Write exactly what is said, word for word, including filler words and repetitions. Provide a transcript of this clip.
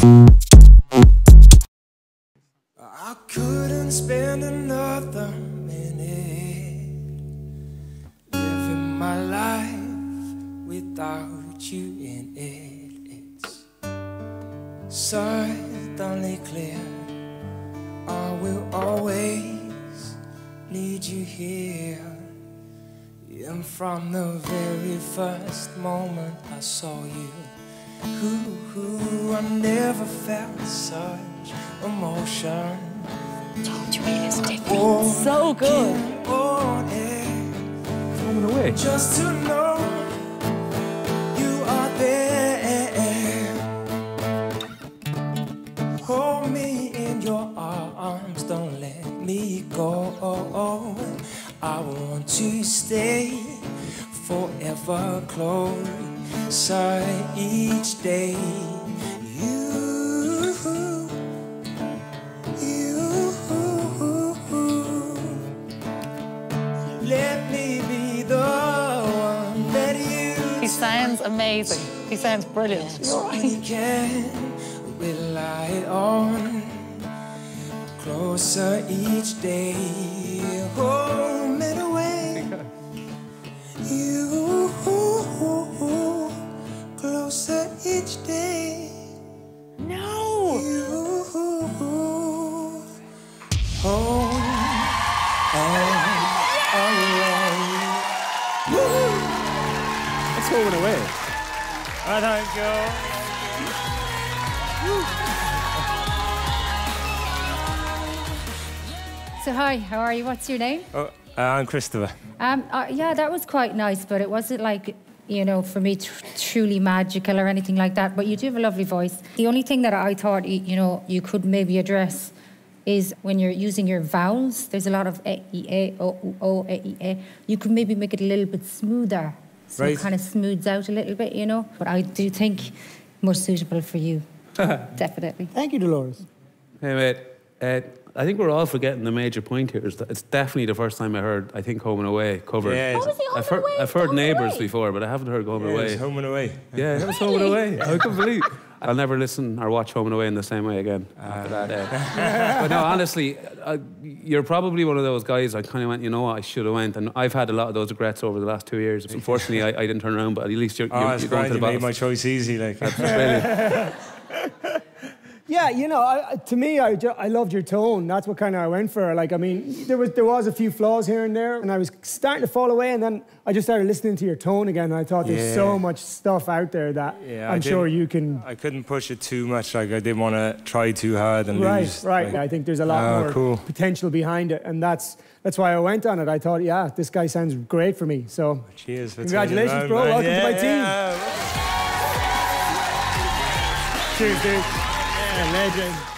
I couldn't spend another minute living my life without you in it. It's suddenly clear I will always need you here. And from the very first moment I saw you, ooh, ooh, I never felt such emotion. Told you he was different. Oh, so good. Coming away. Just to know you are there. Hold me in your arms, don't let me go. I want to stay forever closer each day. You, you, let me be the one that you. He sounds amazing. He sounds brilliant. You're right. We can rely on closer each day. Home and away. You closer each day. No. You home and away. That's Home and Away. Oh, thank you. So hi, how are you? What's your name? Oh, uh, I'm Christopher. Um, uh, yeah, that was quite nice, but it wasn't like, you know, for me tr truly magical or anything like that. But you do have a lovely voice. The only thing that I thought, you know, you could maybe address is when you're using your vowels. There's a lot of e, e, e, o, u, o, e, e, e. You could maybe make it a little bit smoother, so right. It kind of smooths out a little bit, you know. But I do think more suitable for you, definitely. Thank you, Dolores. Hey, mate. Uh, I think we're all forgetting the major point here. Is that it's definitely the first time I heard, I think, Home and Away covered. Yeah, What was he, Home I've and heard, Away? I've heard Home and Neighbours Away? before, but I haven't heard Home and Yeah, Away. it's Home and Away. Yeah, that was Home and Away. I couldn't believe. I'll never listen or watch Home and Away in the same way again after that. Uh. But no, honestly, I, you're probably one of those guys I kind of went, you know what, I should have went. And I've had a lot of those regrets over the last two years. Unfortunately, I, I didn't turn around, but at least you're, Oh, you're, it's you're going great. to the You bottom. made my choice easy. Like. That's brilliant. Yeah, you know, I, to me, I, ju I loved your tone. That's what kind of I went for. Like, I mean, there was there was a few flaws here and there, and I was starting to fall away, and then I just started listening to your tone again, and I thought there's Yeah. so much stuff out there that Yeah, I'm I sure you can... I couldn't push it too much. Like, I didn't want to try too hard and Right, lose. right. Like, I think there's a lot oh, more cool. potential behind it, and that's that's why I went on it. I thought, yeah, this guy sounds great for me. So, cheers. For congratulations, turning bro. around, man. Welcome yeah, to my team. yeah. Cheers, dude. Yeah, legend.